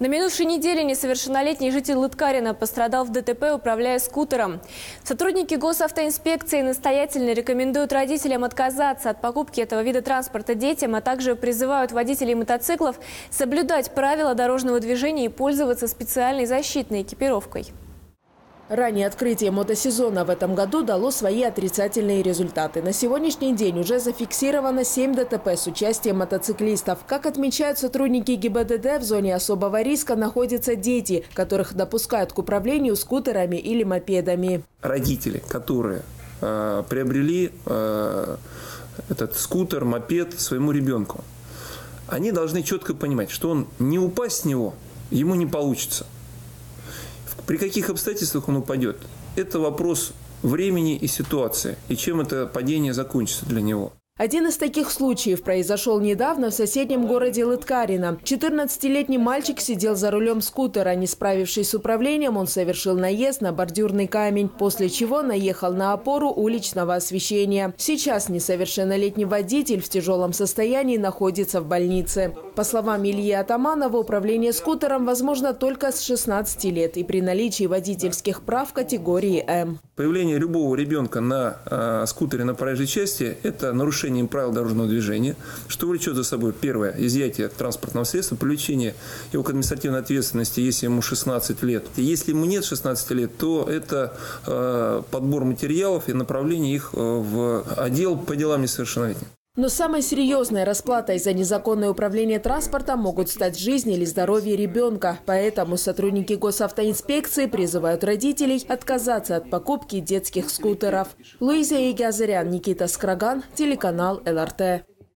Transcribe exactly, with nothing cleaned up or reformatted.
На минувшей неделе несовершеннолетний житель Лыткарино пострадал в ДТП, управляя скутером. Сотрудники госавтоинспекции настоятельно рекомендуют родителям отказаться от покупки этого вида транспорта детям, а также призывают водителей мотоциклов соблюдать правила дорожного движения и пользоваться специальной защитной экипировкой. Раннее открытие мотосезона в этом году дало свои отрицательные результаты. На сегодняшний день уже зафиксировано семь ДТП с участием мотоциклистов. Как отмечают сотрудники ГИБДД, в зоне особого риска находятся дети, которых допускают к управлению скутерами или мопедами. Родители, которые э, приобрели э, этот скутер, мопед своему ребенку, они должны четко понимать, что он не упасть с него ему не получится. При каких обстоятельствах он упадет? Это вопрос времени и ситуации, и чем это падение закончится для него. Один из таких случаев произошел недавно в соседнем городе Лыткарино. четырнадцатилетний мальчик сидел за рулем скутера. Не справившись с управлением, он совершил наезд на бордюрный камень, после чего наехал на опору уличного освещения. Сейчас несовершеннолетний водитель в тяжелом состоянии находится в больнице. По словам Ильи Атаманова, управление скутером возможно только с шестнадцати лет и при наличии водительских прав категории М. Появление любого ребенка на э, скутере на проезжей части – это нарушение правил дорожного движения, что влечет за собой, первое, изъятие транспортного средства, привлечение его к административной ответственности, если ему шестнадцать лет. И если ему нет шестнадцати лет, то это э, подбор материалов и направление их в отдел по делам несовершеннолетних. Но самой серьезной расплатой за незаконное управление транспортом могут стать жизнь или здоровье ребенка. Поэтому сотрудники госавтоинспекции призывают родителей отказаться от покупки детских скутеров. Луиза Егазарян, Никита Скраган, телеканал эл эр тэ.